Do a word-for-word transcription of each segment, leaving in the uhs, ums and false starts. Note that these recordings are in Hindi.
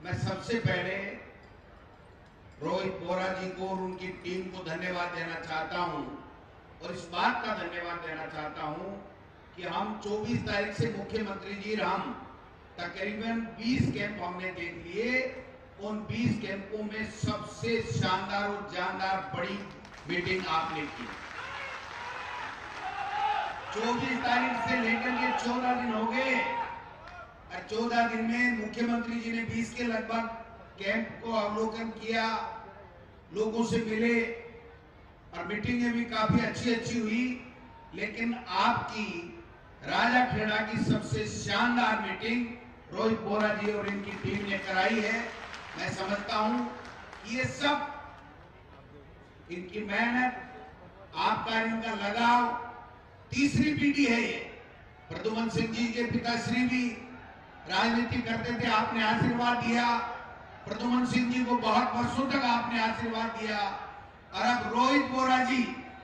मैं सबसे पहले रोहित बोरा जी को और उनकी टीम को धन्यवाद देना चाहता हूं और इस बात का धन्यवाद देना चाहता हूं कि हम चौबीस तारीख से मुख्यमंत्री जी हम तकरीबन बीस कैंप हमने देख लिए। उन बीस कैंपों में सबसे शानदार और जानदार बड़ी मीटिंग आपने की। चौबीस तारीख से लेकर के चौदह दिन हो गए और चौदह दिन में मुख्यमंत्री जी ने बीस के लगभग कैंप को अवलोकन किया, लोगों से मिले और मीटिंगें भी काफी अच्छी अच्छी हुई। लेकिन आपकी राजा खेड़ा की सबसे शानदार मीटिंग रोहित बोरा जी और इनकी टीम ने कराई है। मैं समझता हूं कि ये सब इनकी मेहनत, आपका इनका लगाव, तीसरी पीढ़ी है ये। प्रद्युमन सिंह जी के पिताश्री भी राजनीति करते थे, आपने आशीर्वाद दिया। प्रद्युमन सिंह जी को बहुत वर्षों तक आपने आशीर्वाद दिया और अब रोहित बोरा जी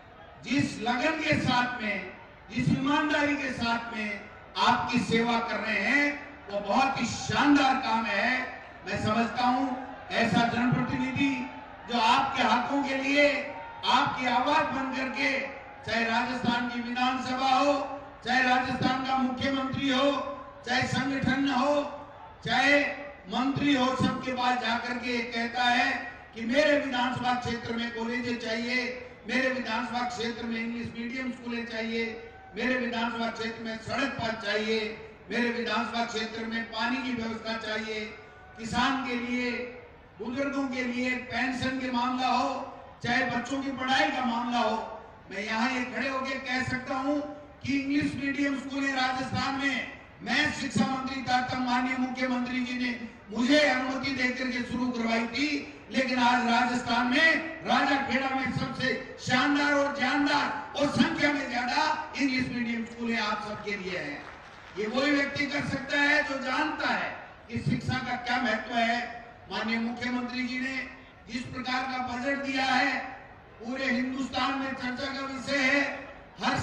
जिस लगन के साथ में, जिस ईमानदारी के साथ में आपकी सेवा कर रहे हैं, वो बहुत ही शानदार काम है। मैं समझता हूं ऐसा जनप्रतिनिधि जो आपके हाथों के लिए आपकी आवाज बन करके, चाहे राजस्थान की विधानसभा हो, चाहे राजस्थान का मुख्यमंत्री हो, चाहे संगठन हो, चाहे मंत्री हो, सबके पास जाकर के कहता है कि मेरे विधानसभा क्षेत्र में कॉलेजें चाहिए, मेरे विधानसभा क्षेत्र में इंग्लिश मीडियम स्कूलें चाहिए, मेरे विधानसभा क्षेत्र में सड़क पथ चाहिए, मेरे विधानसभा क्षेत्र में पानी की व्यवस्था चाहिए, किसान के लिए, बुजुर्गों के लिए पेंशन के मामला हो, चाहे बच्चों की पढ़ाई का मामला हो। मैं यहाँ ये खड़े होकर कह सकता हूँ कि इंग्लिश मीडियम स्कूलें राजस्थान में मैं शिक्षा मंत्री था तब माननीय मुख्यमंत्री जी ने मुझे अनुमति देकर के शुरू करवाई थी। लेकिन आज राजस्थान में राजा खेड़ा में सबसे शानदार और जानदार और संख्या में ज्यादा इंग्लिश मीडियम स्कूलें आप सबके लिए हैं। ये वही व्यक्ति कर सकता है जो जानता है कि शिक्षा का क्या महत्व है। माननीय मुख्यमंत्री जी ने जिस प्रकार का बजट दिया है, पूरे हिंदुस्तान में चर्चा का विषय है। हर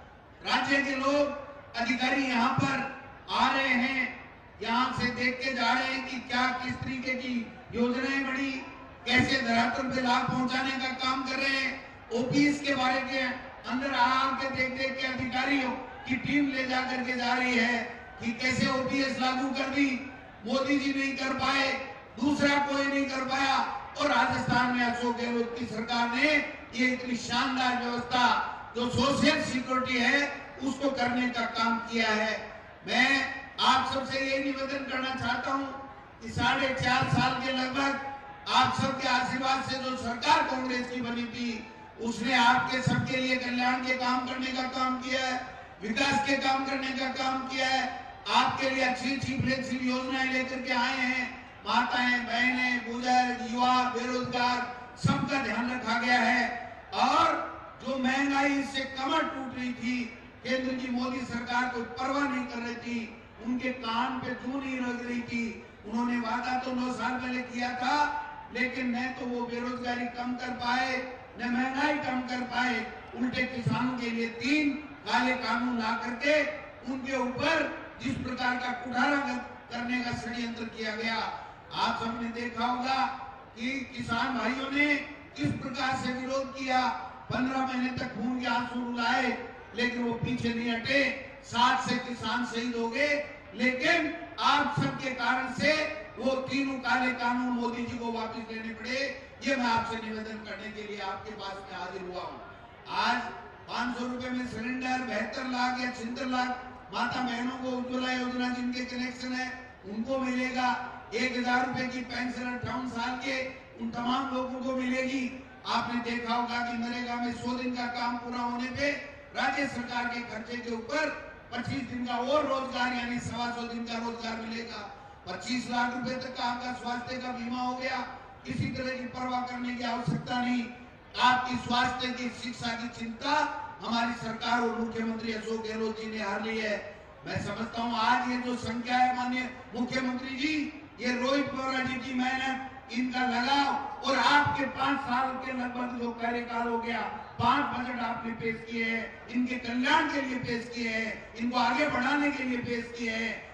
राज्य के लोग अधिकारी यहाँ पर आ रहे हैं, यहाँ से देख के जा रहे हैं कि क्या किस तरीके की योजनाएं बड़ी, कैसे धरातल पे लाभ पहुंचाने का काम कर रहे हैं। ओपीएस के बारे के अंदर आके देख देख के अधिकारियों की टीम ले जा करके जा रही है कि कैसे ओपीएस लागू कर दी। मोदी जी नहीं कर पाए, दूसरा कोई नहीं कर पाया और राजस्थान में अशोक गहलोत की सरकार ने ये इतनी शानदार व्यवस्था जो सोशल सिक्योरिटी है उसको करने का काम किया है। मैं आप सबसे ये निवेदन करना चाहता हूं कि साढ़े चार साल के लगभग आप सबके आशीर्वाद से जो सरकार कांग्रेस की बनी थी, उसने आपके सबके लिए कल्याण के काम करने का काम किया है, विकास के काम करने का काम किया है। आपके लिए अच्छी अच्छी फ्लेक्सिबल योजनाएं लेकर के आए हैं। माताएं, बहनें, बुजुर्ग, युवा, बेरोजगार, सबका ध्यान रखा गया है। और जो महंगाई से कमर टूट रही थी, केंद्र की मोदी सरकार को परवाह नहीं कर रही थी, उनके कान पे जू नहीं लग रही थी। उन्होंने वादा तो नौ साल पहले किया था, लेकिन न तो वो बेरोजगारी कम कर पाए, न महंगाई कम कर पाए। उल्टे किसानों के लिए तीन काले कानून ला करके उनके ऊपर जिस प्रकार का कुठारा करने का षड्यंत्र किया गया, आप सबने देखा होगा कि किसान भाइयों ने किस प्रकार से विरोध किया। पंद्रह महीने तक खून के आंसू रुलाए, लेकिन वो पीछे नहीं हटे। सात से किसान शहीद हो गए, लेकिन आप सबके कारण से वो तीनों काले कानून मोदी जी को वापस लेने पड़े। ये मैं आपसे निवेदन करने के लिए आपके पास में हाजिर हुआ हूँ। आज पाँच सौ रुपए में सिलेंडर, बहत्तर लाख या छिहत्तर लाख माता बहनों को उज्ज्वला योजना जिनके कनेक्शन है उनको मिलेगा। एक हजार रुपए की पेंशन अट्ठावन साल के उन तमाम लोगों को मिलेगी। आपने देखा होगा कि नरेगा में सौ दिन का काम पूरा होने पे राज्य सरकार के खर्चे के ऊपर पच्चीस दिन का और रोजगार यानी सवा सौ दिन का रोजगार मिलेगा। पच्चीस लाख रुपए तक का आपका स्वास्थ्य का बीमा हो गया। किसी तरह की परवाह करने की आवश्यकता नहीं। आपकी स्वास्थ्य की, शिक्षा की चिंता हमारी सरकार और मुख्यमंत्री अशोक गहलोत जी ने हार ली है। मैं समझता हूँ आज ये जो संख्या है माननीय मुख्यमंत्री जी, ये रोहित बोरा जी की मेहनत, इनका लगाव और आपके पांच साल के लगभग जो कार्यकाल हो गया, पांच बजट आपने पेश किए हैं, इनके कल्याण के लिए पेश किए हैं, इनको आगे बढ़ाने के लिए पेश किए हैं।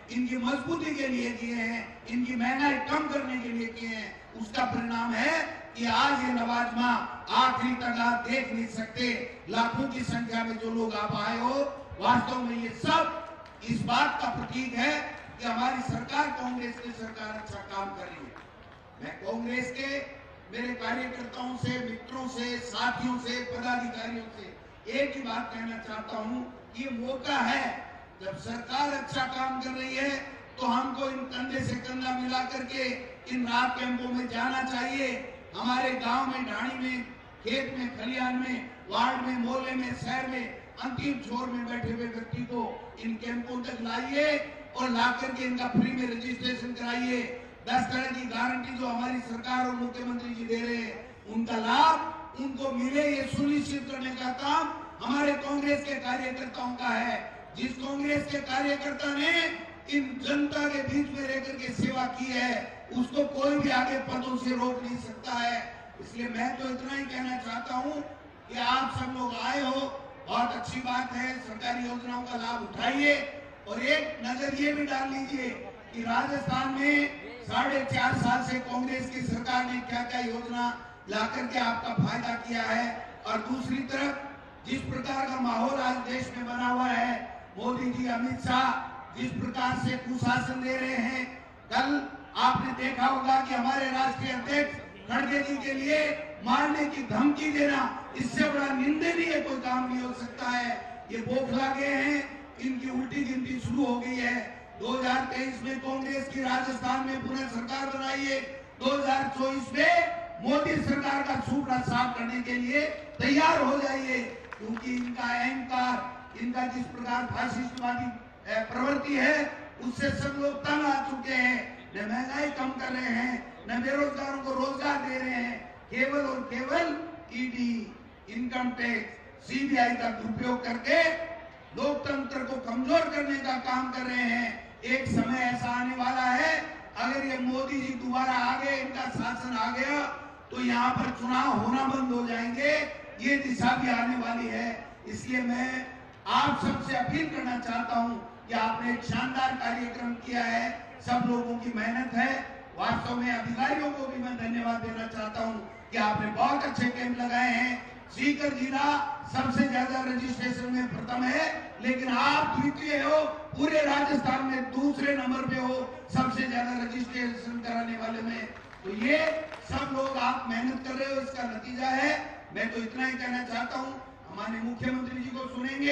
इनकी मजबूती के लिए किए हैं, इनकी महंगाई कम करने के लिए किए हैं। उसका परिणाम है कि आज ये नवाज माह आखिरी तक आप देख नहीं सकते। लाखों की संख्या में जो लोग आप आए हो, वास्तव में ये सब इस बात का प्रतीक है कि हमारी सरकार, कांग्रेस की सरकार अच्छा काम कर रही है। मैं कांग्रेस के मेरे कार्यकर्ताओं से, मित्रों से, साथियों से, पदाधिकारियों से एक ही बात कहना चाहता हूं, ये मौका है, जब सरकार अच्छा काम कर रही है तो हमको इन कंधे से कंधा मिला करके इन राहत कैंपों में जाना चाहिए। हमारे गांव में, ढाणी में, खेत में, खलिहान में, वार्ड में, मोहल्ले में, शहर में अंतिम छोर में बैठे हुए व्यक्ति को इन कैंपों तक लाइए और ला करके इनका फ्री में रजिस्ट्रेशन कराइए। दस तरह की गारंटी जो हमारी सरकार और मुख्यमंत्री जी दे रहे हैं, उनका लाभ उनको मिले, ये सुनिश्चित करने का काम हमारे कांग्रेस के कार्यकर्ताओं का है। जिस कांग्रेस के कार्यकर्ता ने इन जनता के बीच में रहकर के सेवा की है, उसको कोई भी आगे पदों से रोक नहीं सकता है। इसलिए मैं तो इतना ही कहना चाहता हूं कि आप सब लोग आए हो, बहुत अच्छी बात है, सरकारी योजनाओं का लाभ उठाइए। और एक नजर ये भी डाल लीजिए कि राजस्थान में साढ़े चार साल से कांग्रेस की सरकार ने क्या क्या योजना ला करके आपका फायदा किया है। और दूसरी तरफ जिस प्रकार का माहौल आज देश में बना हुआ है, मोदी जी, अमित शाह जिस प्रकार से कुशासन दे रहे हैं, कल आपने देखा होगा कि हमारे राष्ट्रीय अध्यक्ष खड़गे जी के लिए मारने की धमकी देना, इससे बड़ा निंदनीय कोई काम नहीं हो सकता है। ये बौखला गए हैं, इनकी उल्टी गिनती शुरू हो गई है। दो हज़ार तेईस में कांग्रेस की राजस्थान में पुनः सरकार बनाई है, दो हज़ार चौबीस में मोदी सरकार का सूपड़ा साफ करने के लिए तैयार हो जाइए, क्योंकि इनका अहंकार, इनका जिस प्रकार फासिस्टवादी प्रवृत्ति है, उससे सब लोग तंग आ चुके हैं। न महंगाई कम कर रहे हैं, न बेरोजगारों को रोजगार दे रहे हैं, केवल और केवल ईडी, इनकम टैक्स, सीबीआई का दुरुपयोग करके लोकतंत्र को कमजोर करने का काम कर रहे हैं। एक समय ऐसा आने वाला है, अगर ये मोदी जी दोबारा आ गए, इनका शासन आ गया, तो यहाँ पर चुनाव होना बंद हो जाएंगे। ये दिशा भी आने वाली है। इसलिए मैं आप सबसे अपील करना चाहता हूँ कि आपने एक शानदार कार्यक्रम किया है, सब लोगों की मेहनत है। वास्तव में अधिकारियों को भी मैं धन्यवाद देना चाहता हूँ कि आपने बहुत अच्छे कैंप लगाए हैं। सीकर जिला सबसे ज्यादा रजिस्ट्रेशन में प्रथम है, लेकिन आप द्वितीय हो, पूरे राजस्थान में दूसरे नंबर पे हो सबसे ज्यादा रजिस्ट्रेशन कराने वाले में। तो ये सब लोग आप मेहनत कर रहे हो, इसका नतीजा है। मैं तो इतना ही कहना चाहता हूँ, हमारे मुख्यमंत्री जी को सुनेंगे,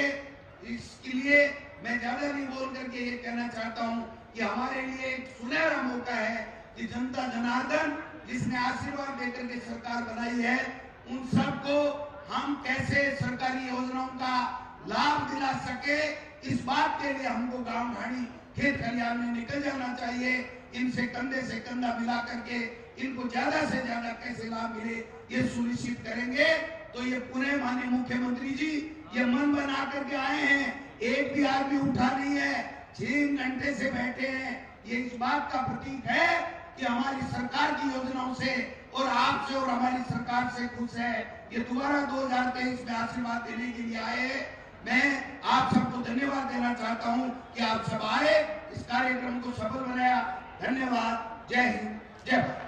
इसके लिए मैं ज्यादा नहीं बोल करके ये कहना चाहता हूँ कि हमारे लिए एक सुनहरा मौका है कि जनता जनार्दन जिसने आशीर्वाद देकर के सरकार बनाई है, उन सबको हम कैसे सरकारी योजनाओं का लाभ दिला सके, इस बात के लिए हमको गांव ढाणी, खेत खलिहान में निकल जाना चाहिए। इनसे कंधे से कंधा मिला करके इनको ज्यादा से ज्यादा कैसे लाभ मिले, ये सुनिश्चित करेंगे। तो ये पुणे माननीय मुख्यमंत्री जी ये मन बना करके आए हैं, एक भी आदमी उठा नहीं है, छह घंटे से बैठे हैं। ये इस बात का प्रतीक है कि हमारी सरकार की योजनाओं से और आपसे और हमारी सरकार से खुश है। ये दोबारा दो हज़ार तेईस में आशीर्वाद देने के लिए आए। मैं आप सबको धन्यवाद देना चाहता हूं कि आप सब आए, इस कार्यक्रम को सफल बनाया। धन्यवाद। जय हिंद, जय भारत।